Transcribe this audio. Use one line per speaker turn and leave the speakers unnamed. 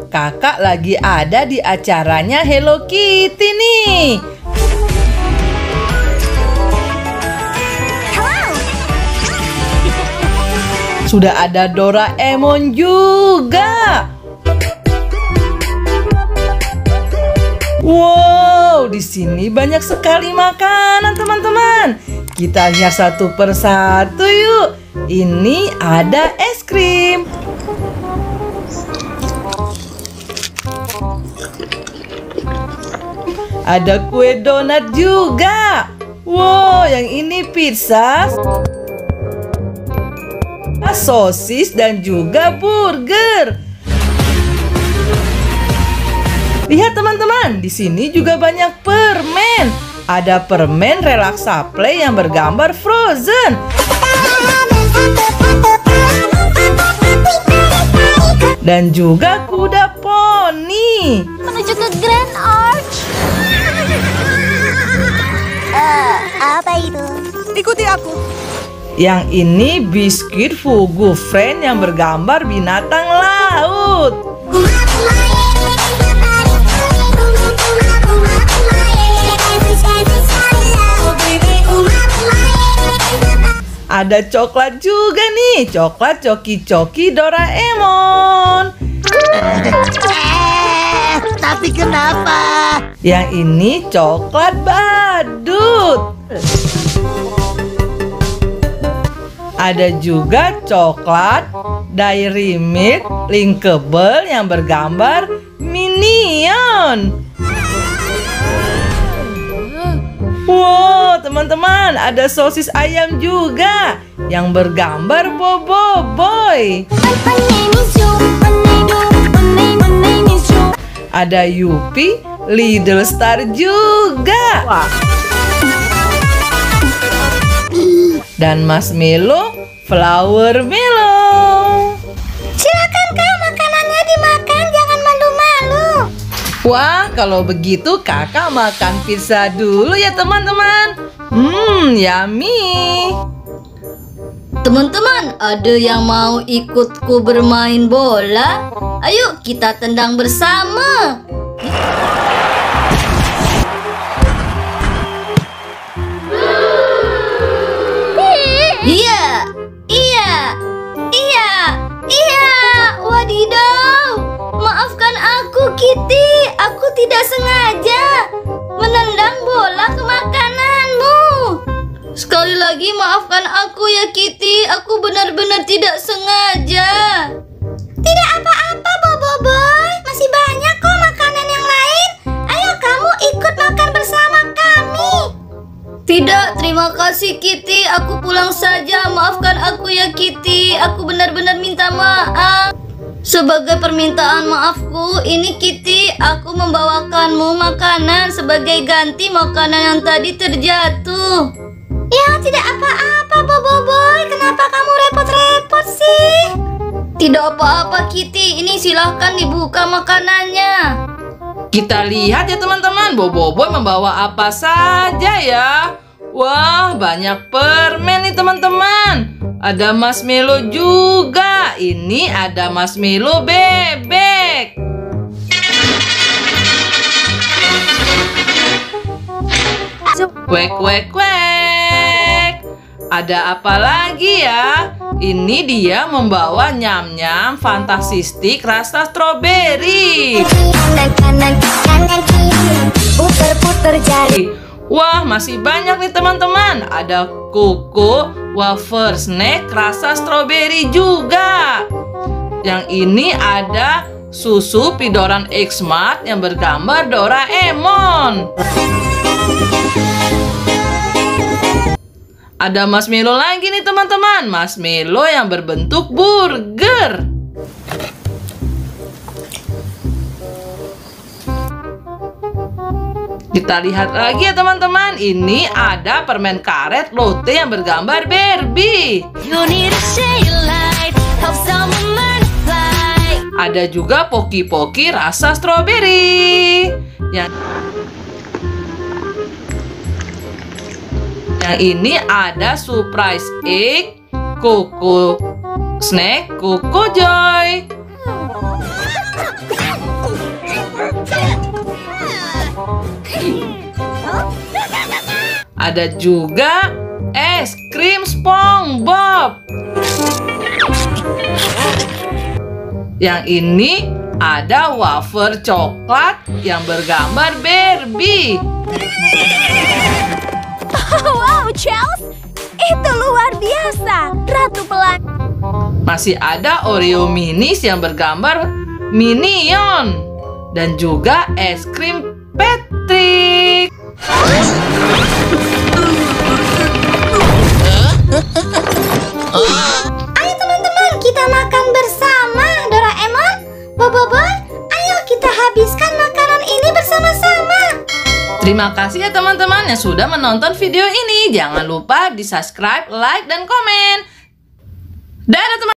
Kakak lagi ada di acaranya Hello Kitty nih. Sudah ada Doraemon juga. Wow, di sini banyak sekali makanan, teman-teman. Kita lihat satu persatu yuk. Ini ada es krim. Ada kue donat juga. Wow, yang ini pizza, sosis dan juga burger. Lihat teman-teman, di sini juga banyak permen. Ada permen Relaxa Play yang bergambar Frozen. Dan juga kuda poni.
Menuju ke Grand Arch. Apa itu?
Ikuti aku.
Yang ini biskuit Fugu Friend yang bergambar binatang laut. Ada coklat juga nih, coklat coki-coki Doraemon.
Tapi kenapa?
Yang ini coklat badut. Ada juga coklat Dairy Milk Linkable yang bergambar Minion. Wow, teman-teman, ada sosis ayam juga yang bergambar Bobo Boy. Ada Yupi Little Star juga. Dan marshmallow Flower Mellow.
Silakan Kak, makanannya dimakan, jangan malu-malu.
Wah, kalau begitu kakak makan pizza dulu ya teman-teman. Yummy.
Teman-teman, ada yang mau ikutku bermain bola? Ayo kita tendang bersama. Iya, iya, iya, iya. Wadidaw, maafkan aku Kitty. Aku tidak sengaja menendang bola ke makananmu. Sekali lagi maafkan aku ya Kitty. Aku benar-benar tidak sengaja.
Tidak apa-apa Bobo Boy, masih banyak kok makanan yang lain. Ayo kamu ikut makan bersama kami.
Tidak, terima kasih Kitty. Aku pulang saja. Maafkan aku ya Kitty. Aku benar-benar minta maaf. Sebagai permintaan maafku, ini Kitty, aku membawakanmu makanan sebagai ganti makanan yang tadi terjatuh.
Ya, tidak apa-apa Bobo Boy. Kenapa kamu repot-repot sih?
Tidak apa-apa Kitty. Ini silahkan dibuka makanannya.
Kita lihat ya teman-teman, Bobo Boy membawa apa saja ya. Wah, banyak permen nih teman-teman. Ada marshmallow juga. Ini ada marshmallow bebek. Kwek kwek kwek. Ada apa lagi ya? Ini dia membawa nyam-nyam fantastistik rasa stroberi.
Puter-puter jari.
Wah, masih banyak nih teman-teman. Ada koko wafer snack rasa stroberi juga. Yang ini ada susu Pidoran X-Mart yang bergambar Doraemon. Ada marshmallow lagi nih teman-teman. Marshmallow yang berbentuk burger. Kita lihat lagi ya teman-teman. Ini ada permen karet Lotte yang bergambar Barbie. Ada juga poki-poki rasa stroberi. Yang ini ada surprise egg, Coco snack, Coco Joy. Ada juga es krim SpongeBob. Yang ini ada wafer coklat yang bergambar Barbie.
Wow, Charles, itu luar biasa. Ratu Pelan.
Masih ada Oreo minis yang bergambar Minion. Dan juga es krim Patrick.
Ayo teman-teman, kita makan bersama. Doraemon, Boboiboy, ayo kita habiskan makanan ini bersama-sama.
Terima kasih ya teman-teman yang sudah menonton video ini. Jangan lupa di subscribe, like, dan komen. Dadah teman-teman.